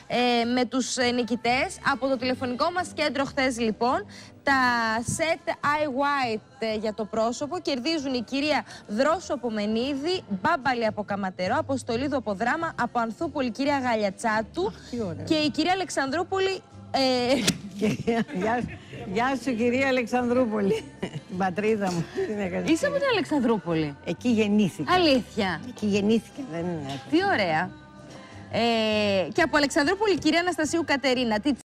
με τους νικητές από το τηλεφωνικό μας κέντρο χθες λοιπόν. Τα Set Eye White για το πρόσωπο κερδίζουν η κυρία Δρόσο από Μενίδη, Μπάμπαλη από Καματερό, Αποστολίδου από Δράμα, από Ανθούπολη κυρία Γαλιατσάτου και η κυρία Αλεξανδρούπολη. Γεια σου κυρία Αλεξανδρούπολη, την πατρίδα μου. Είσαι από την Αλεξανδρούπολη? Εκεί γεννήθηκα. Αλήθεια? Εκεί γεννήθηκα, δεν είναι. Τι ωραία. Και από Αλεξανδρούπολη κυρία Αναστασίου Κατερίνα.